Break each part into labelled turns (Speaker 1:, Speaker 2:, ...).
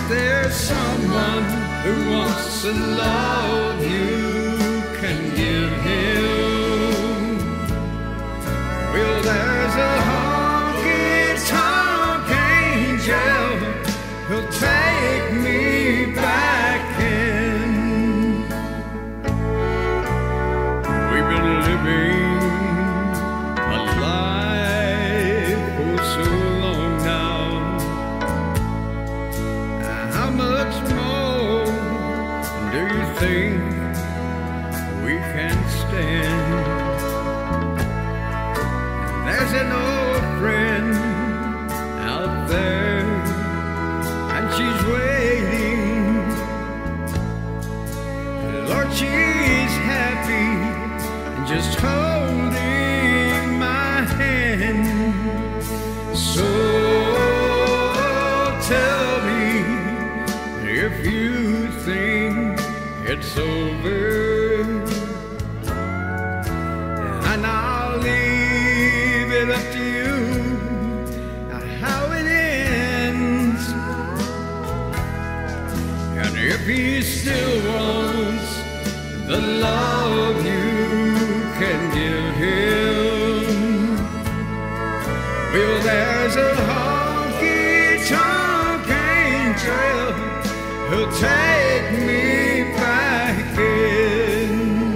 Speaker 1: there someone who wants the love you can give him? Well, there's a honky-tonk angel who'll take me back in. We've been living a life for so long now. How much more do you think we can stand? There's an old friend out there, and she's waiting. Lord, she's happy just holding my hand. So tell me if you think it's over, and I'll leave it up to you how it ends. And if he still wants the love you can give him, well, there's a honky-tonk angel who'll take me back in.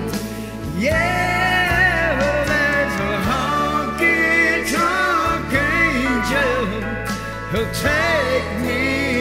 Speaker 1: Yeah, well, there's a honky-tonk angel who'll take me